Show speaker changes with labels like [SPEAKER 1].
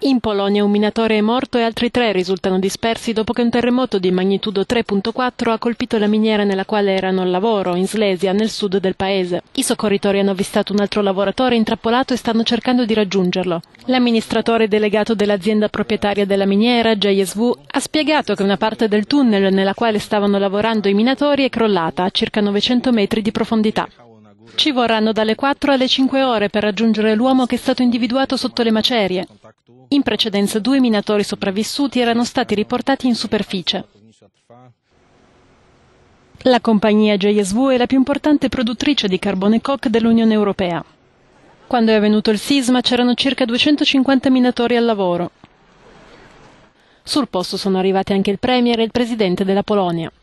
[SPEAKER 1] In Polonia un minatore è morto e altri 3 risultano dispersi dopo che un terremoto di magnitudo 3.4 ha colpito la miniera nella quale erano al lavoro, in Slesia, nel sud del paese. I soccorritori hanno avvistato un altro lavoratore intrappolato e stanno cercando di raggiungerlo. L'amministratore delegato dell'azienda proprietaria della miniera, JSW, ha spiegato che una parte del tunnel nella quale stavano lavorando i minatori è crollata a circa 900 metri di profondità. Ci vorranno dalle 4 alle 5 ore per raggiungere l'uomo che è stato individuato sotto le macerie. In precedenza 2 minatori sopravvissuti erano stati riportati in superficie. La compagnia JSW è la più importante produttrice di carbone coke dell'Unione Europea. Quando è avvenuto il sisma c'erano circa 250 minatori al lavoro. Sul posto sono arrivati anche il premier e il presidente della Polonia.